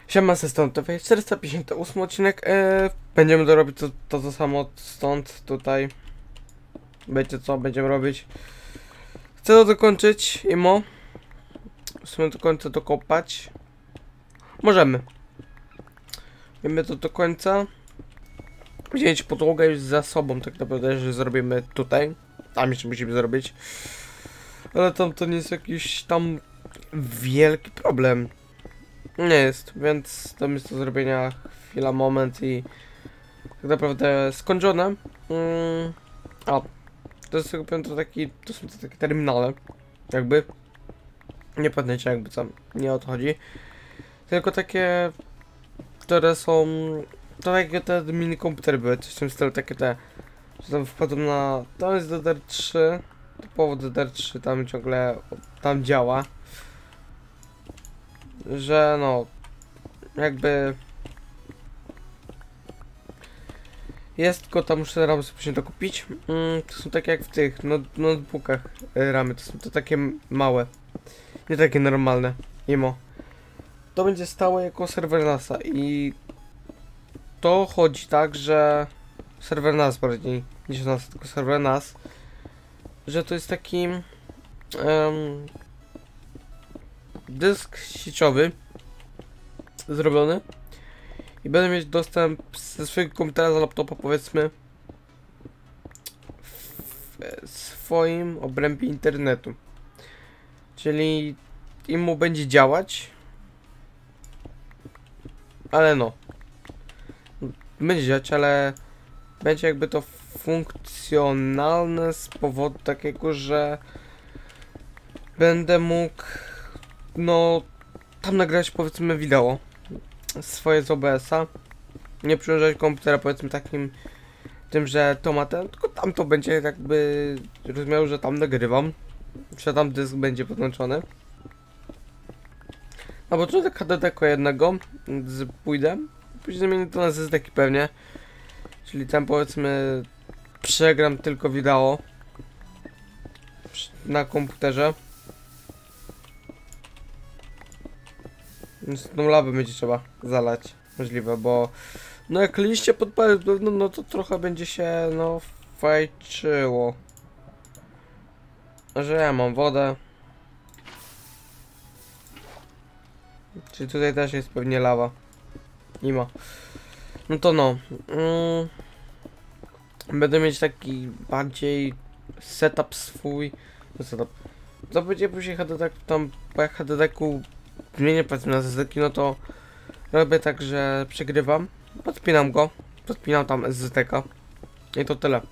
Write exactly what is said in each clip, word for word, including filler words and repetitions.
Siema, ze stąd T V czterysta pięćdziesiąty ósmy odcinek. Eee, będziemy to robić to, to, to samo stąd, tutaj. Wiecie co będziemy robić. Chcę to dokończyć, imo. W sumie do końca dokopać. Możemy. Wiemy to do końca. Będziemy mieć podłogę już za sobą, tak naprawdę, że zrobimy tutaj. Tam jeszcze musimy zrobić. Ale tam to nie jest jakiś tam wielki problem. Nie jest, więc tam jest do zrobienia chwila, moment i tak naprawdę skończone. Mm, a, to jest chyba to taki, to są to takie terminale, jakby. Nie pamiętajcie jakby co, nie o to chodzi. Tylko takie, które są, to takie te mini komputery były, coś w tym stylu, takie te, że tam wchodzą na, to jest D D R trzy, typowo D D R trzy tam ciągle, tam działa. Że no, jakby jest, tylko tam muszę ramy sobie później dokupić. Mm, to są takie jak w tych no, notebookach y, ramy, to są to takie małe, nie takie normalne, imo. To będzie stało jako serwer NASA i to chodzi tak, że serwer nas bardziej niż nas, tylko serwer nas, że to jest taki um, dysk sieciowy zrobiony i będę mieć dostęp ze swojego komputera, z laptopa powiedzmy w swoim obrębie internetu, czyli im mu będzie działać, ale no będzie działać, ale będzie jakby to funkcjonalne z powodu takiego, że będę mógł no tam nagrać powiedzmy wideo swoje z O B S-a, nie przyłożyć komputera powiedzmy takim tym, że to ma ten, tylko tam to będzie jakby rozumiał, że tam nagrywam, że tam dysk będzie podłączony. Na początek H D D tylko jednego z pójdę, później zmienię to na S S D-ki pewnie, czyli tam powiedzmy przegram tylko wideo na komputerze. Więc tą lawę będzie trzeba zalać, możliwe, bo no jak liście podpalić, no, no to trochę będzie się no fajczyło. Że ja mam wodę. Czyli tutaj też jest pewnie lawa. Nie ma. No to no. Mm, będę mieć taki bardziej setup swój. No setup. To będzie później H D D tam, po jak H D D-ku zmienię powiedzmy na S S D-ki, no to robię tak, że przegrywam, podpinam go, podpinam tam S S D-ka i to tyle.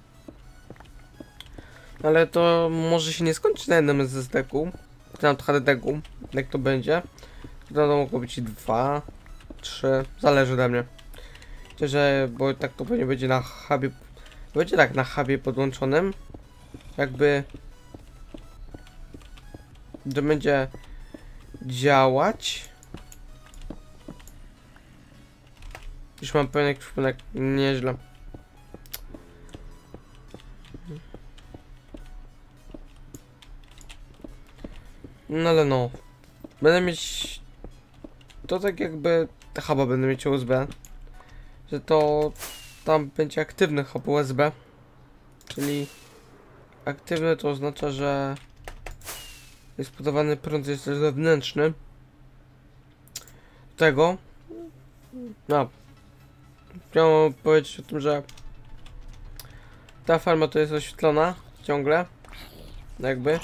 Ale to może się nie skończyć na jednym S S D-ku, na H D D-ku, jak to będzie. To mogło być dwa, trzy, zależy ode mnie. Że, bo tak to pewnie będzie na hubie, będzie tak na hubie podłączonym, jakby, że będzie działać. Już mam pełny przyponek, nieźle. No ale no. Będę mieć to tak jakby huba będę mieć U S B. Że to tam będzie aktywny hub U S B. Czyli aktywny to oznacza, że jest podawany prąd jest też zewnętrzny. Tego. No. Chciałem powiedzieć o tym, że ta farma to jest oświetlona ciągle. Jakby.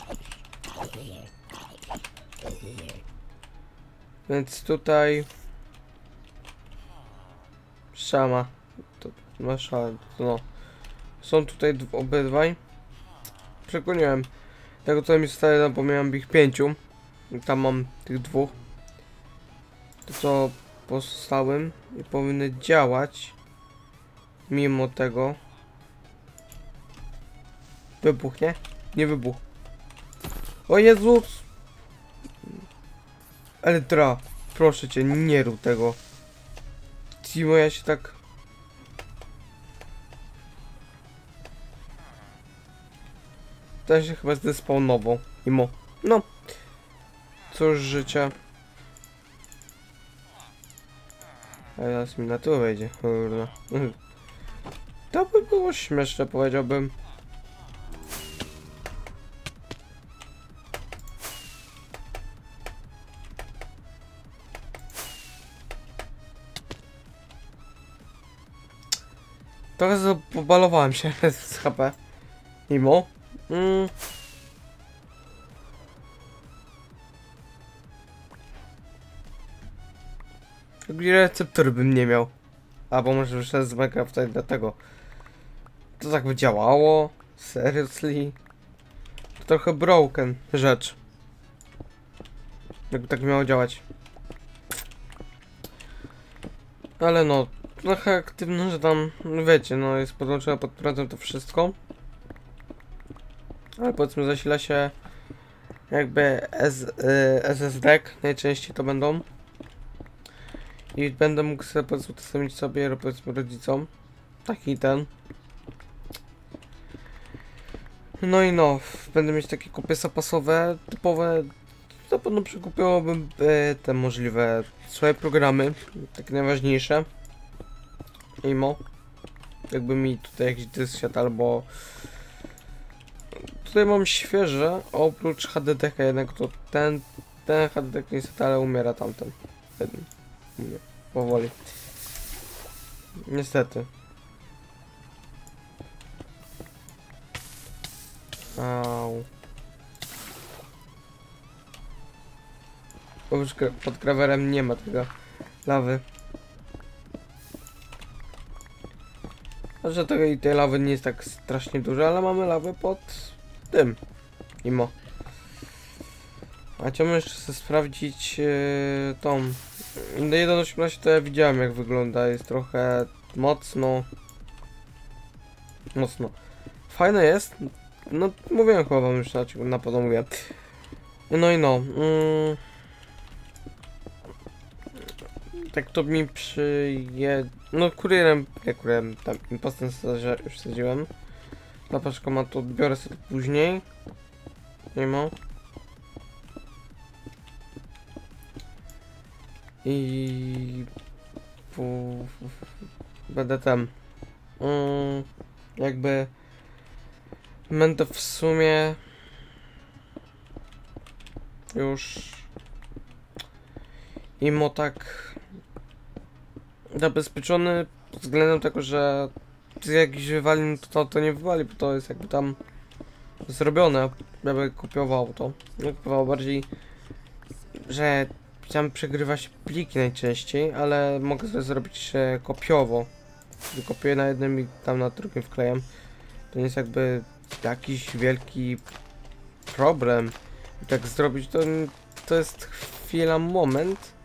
Więc tutaj szama. To masz to no. Są tutaj obydwaj. Przekoniłem. Tego co mi zostaje, tam pomijam ich pięciu. Tam mam tych dwóch. To co pozostałym i powinny działać. Mimo tego. Wybuch, nie? Nie wybuch. O Jezus! Eltra, proszę cię, nie rób tego. Timo, ja się tak... To się chyba zdespawnował. Imo. No. Cóż życia. A teraz mi na tył wejdzie, kurde. To by było śmieszne, powiedziałbym. Trochę pobalowałem się z H P. Mimo. Mm. Receptury bym nie miał. Albo może już z Minecrafta dlatego. To tak by działało? Seriously? To trochę broken rzecz. Jakby tak miało działać. Ale no, trochę aktywne, że tam, no wiecie, no jest podłączone pod prądem to wszystko. Ale powiedzmy zasila się jakby S, y, S S D, najczęściej to będą. I będę mógł sobie powiedzmy udostępnić sobie, powiedzmy rodzicom. Taki ten. No i no, będę mieć takie kupy zapasowe, typowe. To pewno przekupiłbym y, te możliwe swoje programy, takie najważniejsze. Imo. Jakby mi tutaj jakiś dysk siadł, albo tutaj mam świeże, oprócz H D D K jednak to ten, ten H D D K niestety, ale umiera tamten. Nie, powoli. Niestety. Au. Pod grawerem nie ma tego lawy. Znaczy tego i tej lawy nie jest tak strasznie dużo, ale mamy lawę pod tym. Imo. A chciałbym jeszcze sobie sprawdzić yy, tą. Do jeden osiemnaście to ja widziałem jak wygląda. Jest trochę mocno. Mocno. Fajne jest. No mówiłem chyba wam już na, na pewno mówię. No i no. Mm. Tak to mi przyje... No kurierem, nie kurierem, tam impostem już sadziłem. Dla paczkomatu odbiorę sobie później. Nie ma. I... Będę tam... Mm, jakby... Będę w sumie... Już... Imo tak... zabezpieczony pod względem tego, że z jakiś wywalin to, to nie wywali, bo to jest jakby tam zrobione, jakby kopiowało to. Nie kopiowało bardziej, że chciałem przegrywać pliki najczęściej, ale mogę sobie zrobić e, kopiowo. Kopiuję na jednym i tam na drugim wklejam. To nie jest jakby jakiś wielki problem. I tak zrobić to, to jest chwila, moment.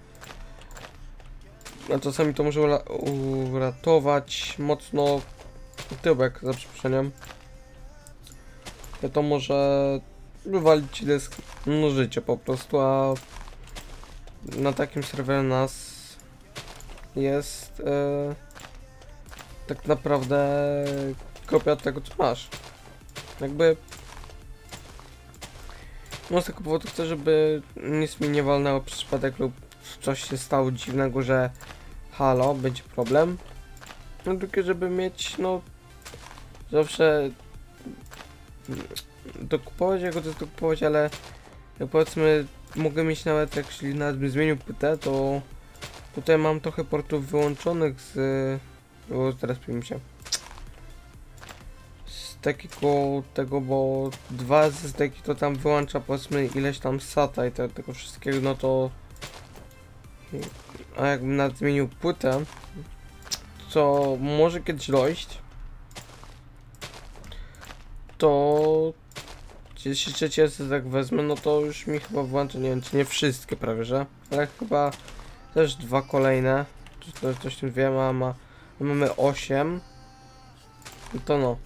A czasami to może uratować mocno tyłek, za przeproszeniem. To może wywalić ci dysk, no życie po prostu, a na takim serwerze nas jest e, tak naprawdę kopia tego co masz. Jakby no z tego powodu chcę, żeby nic mi nie walnęło przez przypadek lub coś się stało dziwnego, że halo, będzie problem. No drugie, żeby mieć, no zawsze dokupować, jak to jest dokupować, ale jak powiedzmy mogę mieć nawet, jak jeśli nawet bym zmienił płytę, to tutaj mam trochę portów wyłączonych z... O, teraz przyjmę się. Z takiego tego, bo dwa z taki to tam wyłącza powiedzmy ileś tam sata i te, tego wszystkiego, no to... A jakbym nawet zmienił płytę, co może kiedyś dojść, to jeśli trzeci S S D tak wezmę, no to już mi chyba włącza, nie wiem czy nie wszystkie prawie, że, ale chyba też dwa kolejne, czy to coś tym wiem, a ma, mamy osiem, i to no.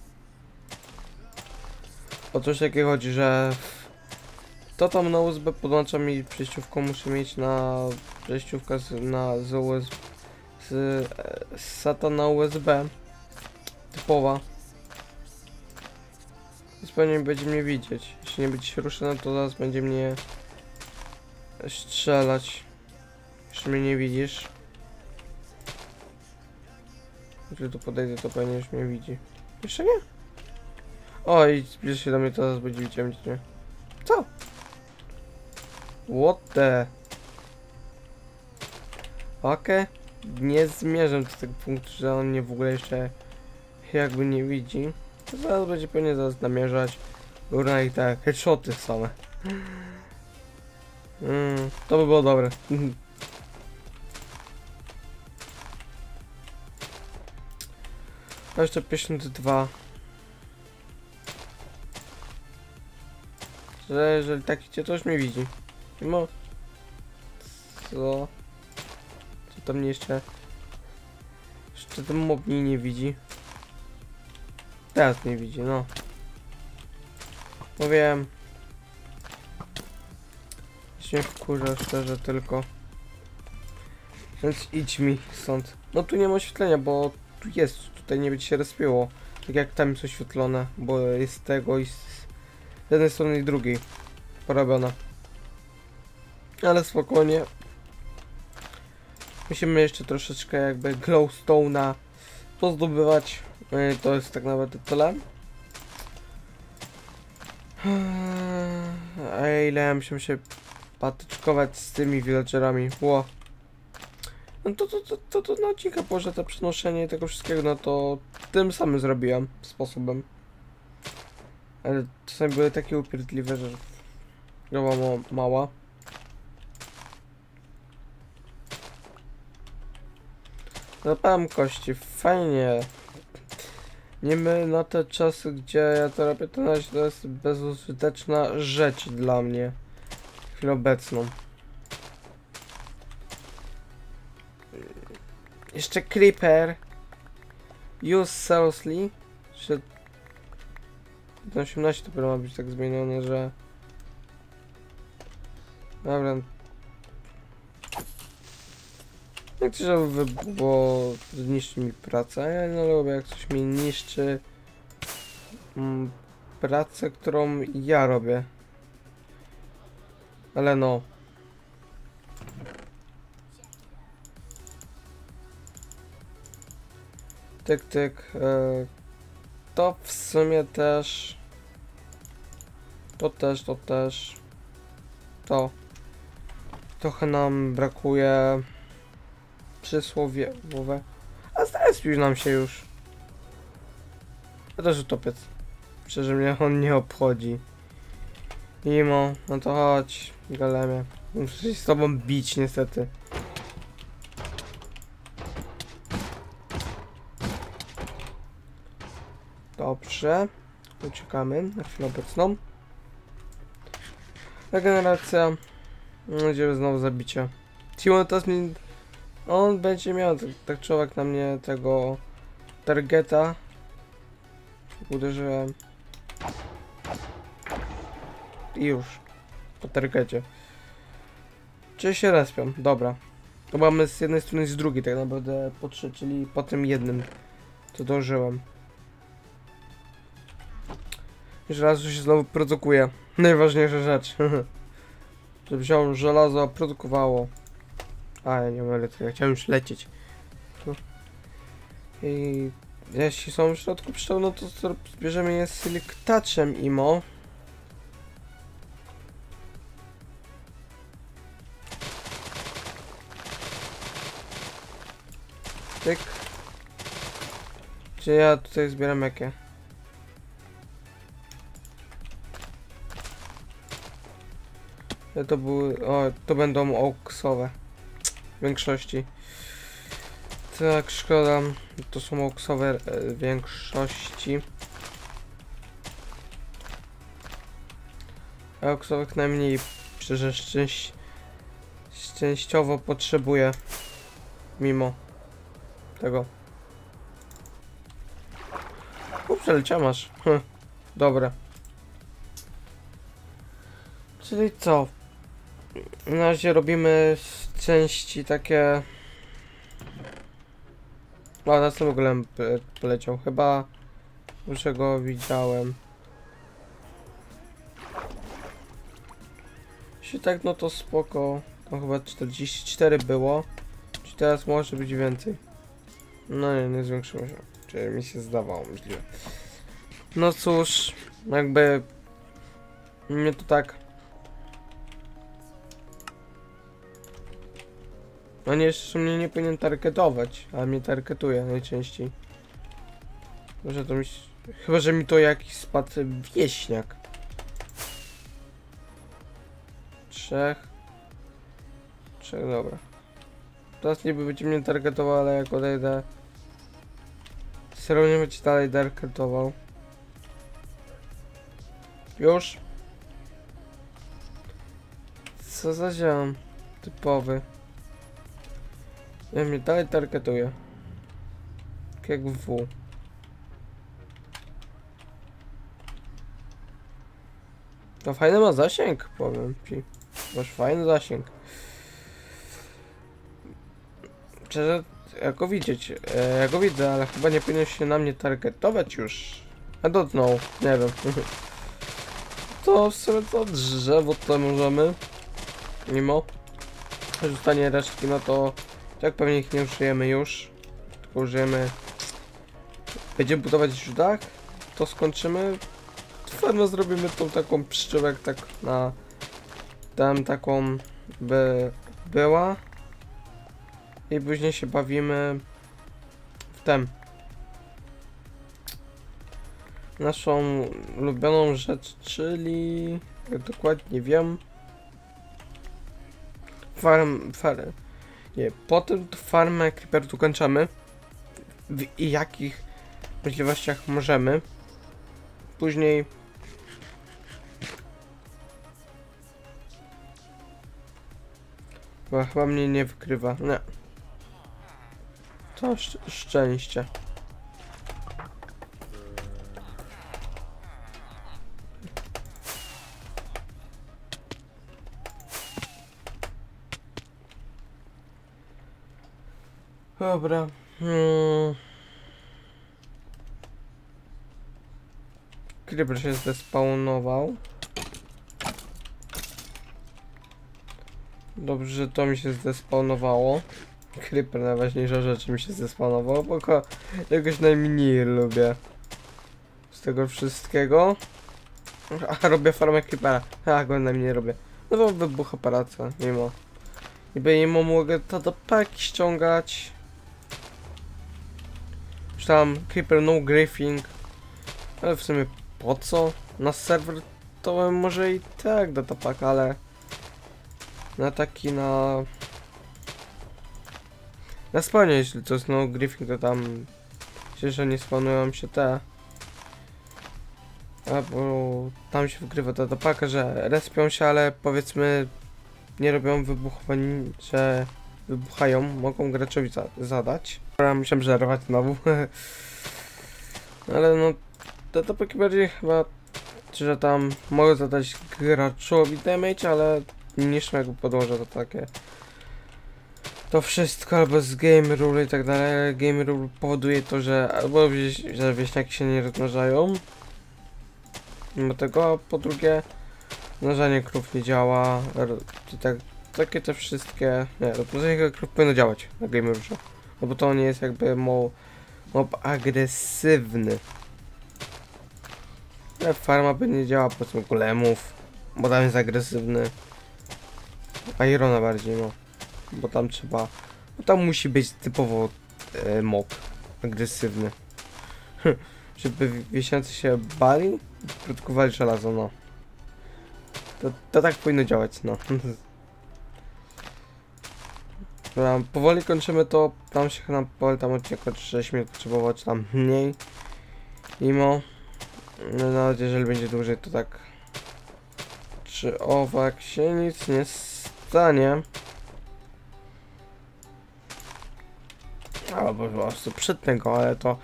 O coś takiego chodzi, że to tam na U S B podłącza mi przejściówką, muszę mieć na przejściówka z, na z U S B, z, z SATA na U S B typowa. Więc pewnie będzie mnie widzieć. Jeśli nie będzie się ruszona, to zaraz będzie mnie strzelać. Jeśli mnie nie widzisz. Jeżeli tu podejdę, to pewnie już mnie widzi. Jeszcze nie? Oj, zbliż się do mnie, to zaraz będzie widzieć mnie. Co? What the? Okej. Okay. Nie zmierzam do tego punktu, że on mnie w ogóle jeszcze jakby nie widzi. To zaraz będzie pewnie zaraz namierzać. Górna i tak, headshoty same. Mm, to by było dobre. A jeszcze pięćdziesiąt dwa. Że jeżeli tak idzie, to już mnie widzi. No. Co? Co tam mnie jeszcze? Jeszcze ten mob mnie nie widzi. Teraz mnie widzi, no. No wiem. Się wkurza szczerze tylko. Więc idź mi stąd. No tu nie ma oświetlenia, bo tu jest. Tutaj nie będzie się respiło. Tak jak tam jest oświetlone, bo jest tego i z jednej strony i drugiej porobione. Ale spokojnie. Musimy jeszcze troszeczkę jakby glowstone'a pozdobywać. To jest tak naprawdę tyle. A ile musimy się patyczkować z tymi villagerami. Ło. No to to, to, to, to na odcinka położę to przenoszenie tego wszystkiego, no to tym samym zrobiłem sposobem. Ale czasami były takie upierdliwe, że była mała. Zapałem kości, fajnie. Niby na te czasy, gdzie ja to robię, to jest bezużyteczna rzecz dla mnie. W chwilę obecną. Jeszcze Creeper. Use seriously. Że do osiemnaście dopiero ma być tak zmienione, że... Dobra. Nie chcę, żeby bo zniszczy mi pracę. Ja nie lubię, jak coś mi niszczy mm, pracę, którą ja robię. Ale no. Tyk, tyk. E, to w sumie też. To też, to też. To. Trochę nam brakuje. Przysłowiowe. A zrespił nam się już. To też utopiec. Szczerze mnie on nie obchodzi. Imo, no to chodź, Galemie. Muszę się z tobą bić niestety. Dobrze. Uciekamy na chwilę obecną. Regeneracja. Będziemy znowu zabicie. Timon teraz mi... On będzie miał tak, tak człowiek na mnie tego targeta. Uderzyłem. I już. Po targecie. Czy się respią? Dobra. To mamy z jednej strony i z drugiej tak naprawdę po trzy, czyli po tym jednym co dążyłem. Już raz się znowu produkuje. Najważniejsza rzecz. Żeby wziął żelazo, a produkowało. A ja nie mogę, ja chciałem już lecieć. I jeśli są w środku pszczół, no to zbierzemy je z silktaczem imo. Tyk. Czy ja tutaj zbieram jakie? To były, o, to będą oaksowe. W większości. Tak, szkoda. To są oaksowe w większości. A oaksowych najmniej, szczerze szczęś, szczęściowo potrzebuję. Mimo tego. U, przeleciał masz. Hm, dobra. Czyli co? Na razie robimy części takie... O, następny golem poleciał. Chyba już go widziałem. Jeśli tak, no to spoko. To chyba czterdzieści cztery było. Czy teraz może być więcej? No nie, nie zwiększyło się. Czyli mi się zdawało, możliwe. No cóż, jakby... Mnie to tak... No nie, jeszcze mnie nie powinien targetować, ale mnie targetuje najczęściej. Może to mi... Chyba, że mi to jakiś spadł wieśniak. Trzech. Trzech, dobra. Teraz niby będzie mnie targetował, ale jak odejdę... Serio nie będzie dalej targetował. Już? Co za ziom? Typowy. Ja mnie dalej targetuje. Tak jak W. To fajny ma zasięg, powiem ci. Masz fajny zasięg. Szczerze, jak go widzieć, e, jak go widzę, ale chyba nie powinien się na mnie targetować już. I don't know, nie wiem. To w sumie to drzewo to możemy. Mimo. Rzucanie resztki, no to tak pewnie ich nie użyjemy już. Tylko użyjemy... Będziemy budować już dach, to skończymy. Farmę zrobimy tą taką pszczółek tak na... Tam taką by była. I później się bawimy w tem. Naszą ulubioną rzecz, czyli... Jak dokładnie wiem... Farm... farm. Nie, potem farmę creeper tu kończymy. W jakich możliwościach możemy. Później... Chyba, chyba mnie nie wykrywa. Nie. To szcz szczęście. Dobra. Hmm. Creeper się zdespawnował. Dobrze, że to mi się zdespawnowało. Creeper, najważniejsza rzecz mi się zdespawnował, bo jakoś najmniej lubię z tego wszystkiego. A robię farmę creepera. A go najmniej robię. No bo wybucha praca, mimo. Niby mimo mogę to do paki ściągać. Czy tam creeper no griefing. Ale w sumie po co? Na serwer to może i tak do tapak, ale na taki na na spawnie, jeśli to jest no griefing, to tam myślę, że nie spawnują się te, a bo tam się wgrywa ta tapaka, że respią się, ale powiedzmy nie robią wybuchowań, że wybuchają, mogą graczowi za zadać. Ja musiałem żerować znowu. Ale no te tapaki bardziej chyba, że tam mogę zadać graczowi damage, ale niż jak podłożę to takie to wszystko, albo z game rule i tak dalej. Game rule powoduje to, że albo wieś, że wieśniaki się nie rozmnażają, mimo tego, a po drugie mnożenie krów nie działa i tak, takie te wszystkie, nie, rozmnażanie krów powinno działać na game rule, no bo to nie jest jakby mo, mob agresywny. Ale farma by nie działa, powiedzmy golemów, bo tam jest agresywny. Irona bardziej, no. Bo tam trzeba... Bo tam musi być typowo e, mob agresywny. Żeby wieśniacy się bali, produkowali żelazo, no. To, to tak powinno działać, no. Dobra, powoli kończymy to. Tam się nam powoli tam odcinek sześć minut potrzebowało, czy tam mniej. Mimo. No nawet jeżeli będzie dłużej, to tak. Czy owak się nic nie stanie? Albo po prostu przytnę go, ale to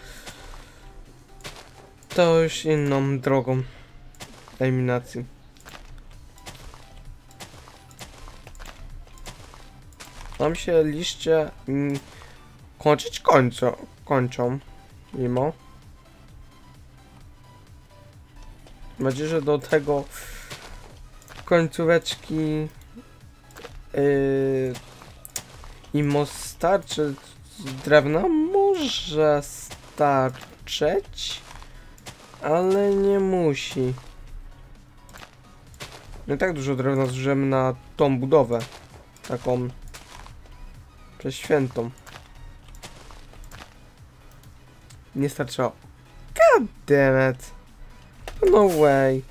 to już inną drogą eliminacji. Tam się liście mm, kończyć kończą, kończą mimo. Mam nadzieję, że do tego końcóweczki yy, mimo starczy, drewna może starczyć, ale nie musi. Nie tak dużo drewna zużyłem na tą budowę. Taką przeświętą. Nie starczyło. God damn it. No way.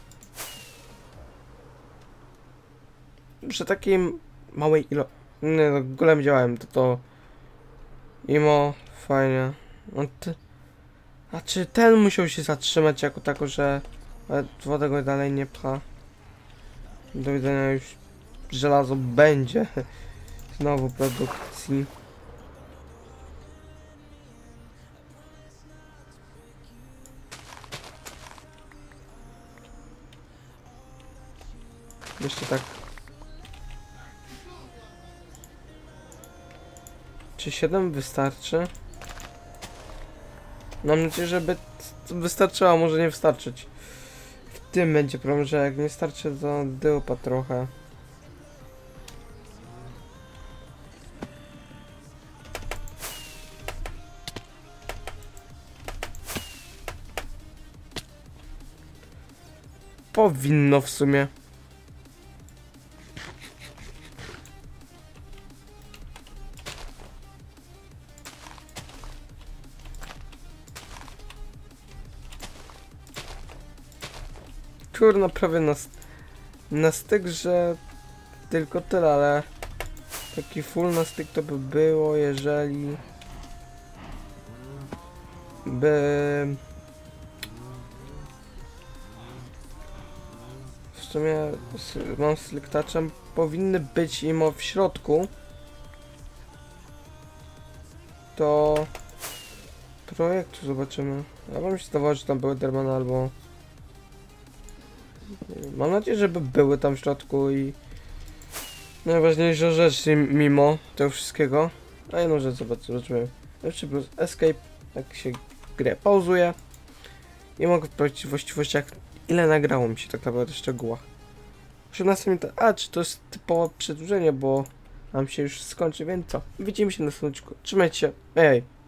Przy takiej małej ilości. Nie no, golem działałem, to to... Imo, fajnie. No ty... A czy ten musiał się zatrzymać jako tako, że... woda go dalej nie pcha? Do widzenia, już żelazo będzie. Znowu produkcji. Jeszcze tak. Czy siedem wystarczy? Mam nadzieję, żeby wystarczyło, może nie wystarczyć. W tym będzie problem, że jak nie starczy, to dyłpa trochę. Powinno w sumie. Kurna, prawie na, na styk, że tylko tyle, ale taki full na styk to by było, jeżeli by w sumie mam z liktaczem, powinny być imo w środku, to projektu zobaczymy. Ja bym się zdawało, że tam były dermany albo... Mam nadzieję, żeby były tam w środku i najważniejsza rzecz mimo tego wszystkiego. A jedną rzecz zobaczymy. Jeszcze plus escape, tak się grę pauzuje i mogę powiedzieć w właściwościach, ile nagrało mi się tak naprawdę w szczegółach. osiemnaście minut, a czy to jest typowe przedłużenie, bo nam się już skończy, więc co? Widzimy się na następnym odcinku. Trzymajcie się, ej!